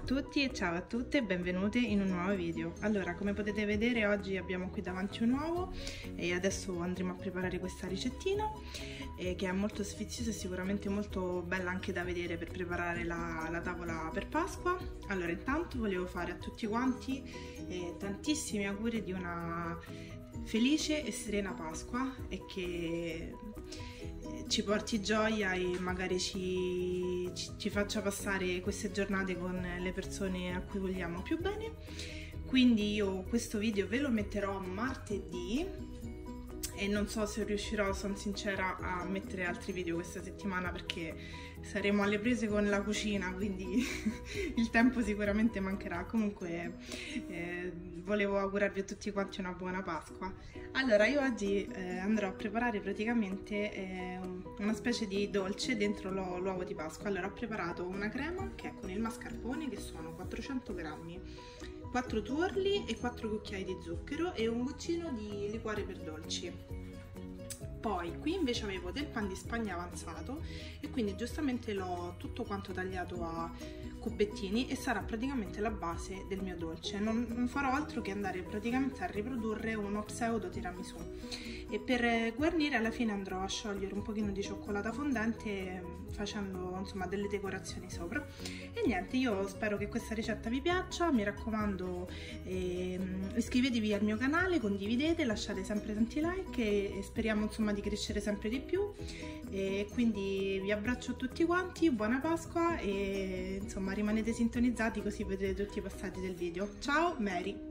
tutti e ciao a tutte e benvenute in un nuovo video. Allora, come potete vedere oggi abbiamo qui davanti un uovo e adesso andremo a preparare questa ricettina che è molto sfiziosa e sicuramente molto bella anche da vedere per preparare la tavola per Pasqua. Allora, intanto volevo fare a tutti quanti tantissimi auguri di una felice e serena Pasqua e che ci porti gioia e magari ci faccia passare queste giornate con le persone a cui vogliamo più bene. Quindi io questo video ve lo metterò martedì e non so se riuscirò, sono sincera, a mettere altri video questa settimana perché saremo alle prese con la cucina, quindi il tempo sicuramente mancherà. Comunque volevo augurarvi a tutti quanti una buona Pasqua. Allora, io oggi andrò a preparare praticamente una specie di dolce dentro l'uovo di Pasqua. Allora, ho preparato una crema che è con il mascarpone, che sono 400 grammi, 4 tuorli e 4 cucchiai di zucchero e un goccino di liquore per dolci. Poi qui invece avevo del pan di Spagna avanzato e quindi giustamente l'ho tutto quanto tagliato a cubettini e sarà praticamente la base del mio dolce. Non farò altro che andare praticamente a riprodurre uno pseudo tiramisù e per guarnire alla fine andrò a sciogliere un pochino di cioccolata fondente facendo insomma delle decorazioni sopra. E niente, io spero che questa ricetta vi piaccia, mi raccomando iscrivetevi al mio canale, condividete, lasciate sempre tanti like e speriamo insomma di crescere sempre di più. E quindi vi abbraccio a tutti quanti, buona Pasqua e insomma rimanete sintonizzati così vedrete tutti i passaggi del video. Ciao, Mary!